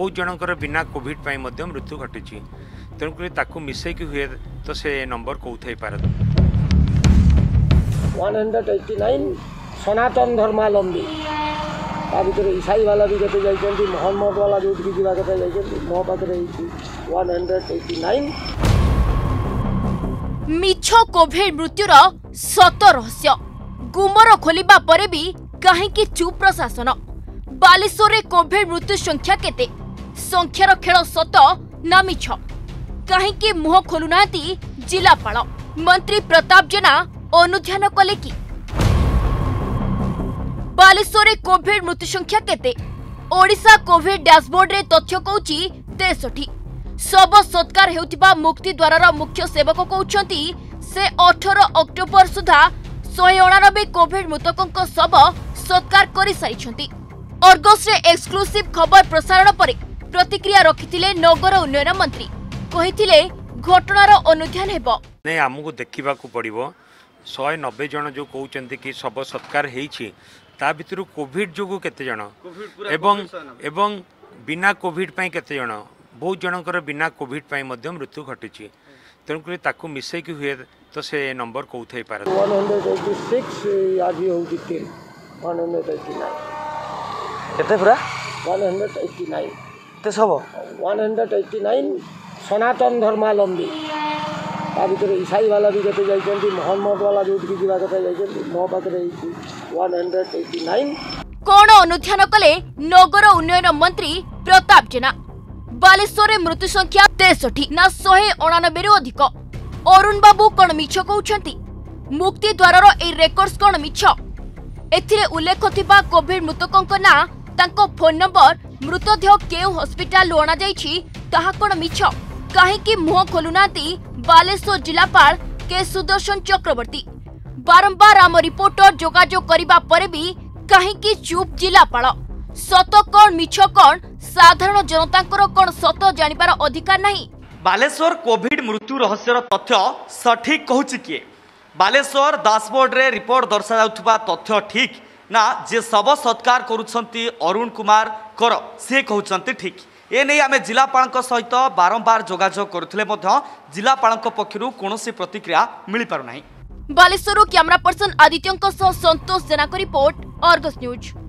बहुत जनकर बिना कोविड मृत्यु घटी तेणुक ताकू मिसेक हुए तो से नंबर कौ थे पार 189 सनातन धर्मावलंबी भर ईसाई वाला भी केते जाइछन्ती मोहम्मद वाला जो भी जीवा केते जाइछन्ती मो पाखरे 189 मिछ कोविड मृत्युर सत रहस्य गुमर खोलिबा परे भी काहेकि चुप प्रशासन बालेश्वर रे कोविड मृत्यु संख्या केते संख्यार खेल सत ना मिछ काहेकि मुह खोलुनाती जिलापाल मंत्री प्रताप जेना अनुध्यान कले कि बालेश्वर रे कोविड मृत्यु संख्या केते ओडिशा कोविड डैशबोर्ड रे तथ्य कहूची 63 शब सत्कार हेउतिबा मुक्ति द्वारार मुख्य सेवक कहउछंती से 18 अक्टोबर सुधा 189 कोविड मृतकों शब सत्कार करि सारिछंती। अर्गस रे एक्सक्लूसिव खबर प्रसारण परे प्रतिक्रिया रखिथिले नगर उन्नयन मंत्री कहिथिले घटनार अनुध्यान हेबो नै हमकु देखिबाकू पड़िबो 190 जन जो कहउचंती कि शब सत्कार हेइछि ता भितरु कोविड जोगु केते जन एवं बिना कोविड पई केते जन बहुत जनकर बिना कोविड पई मध्य मृत्यु घटी तेणुक ताकू मिसेक हुए तो से नंबर कौ थे पार 186 आज होउची 189 केते पूरा 189 ते सब 189 सनातन धर्मावलंबी भर ईसाई वाला भी केते जाइछन्ती मोहम्मद वाला जो भी जीवा केते जाइछन्ती मो पाखरे 189 कोण अनुध्यान कले नगर उन्नयन मंत्री प्रताप जेना बालेश्वर मृत्यु संख्या 63 ना 189 रु अधिक अरुण बाबू कौन मिछ कहउछंती मुक्ति द्वारार ए रेकर्ड्स कौन मिछ एथिरे उल्लेख थिबा कोविड मृतकों ना तांको फोन नंबर मृतदेह केउ हॉस्पिटल अणा जाइछि ताहा कौन मिछ काहेकि मुह खोलुनाती बालेश्वर जिलापाल के सुदर्शन चक्रवर्ती बारंबार आम रिपोर्टर जोगाजोग करिबा परे भी काहेकि चुप जिलापाल सत कौन मिछ कौन साधारण जनतांकर कौन सत जानिबार अधिकार नहीं। बालेश्वर कोविड मृत्यु रहस्यर तथ्य सठिक कहूची किए बालेश्वर डैशबोर्ड रे रिपोर्ट दर्शा जाउथबा तथ्य ठीक ना जे सब सत्कार करूछंती अरुण कुमार कर से कहउछंती ठीक ए नै आमे जिलापालक सहित बारंबार जोगाजोग करुथिले मध्य जिलापालक पक्षरु कोनोसी प्रतिक्रिया मिली पारु नाही। बालेश्वर कैमरा पर्सन आदित्यंक सह संतोष जेना को रिपोर्ट अर्गस न्यूज।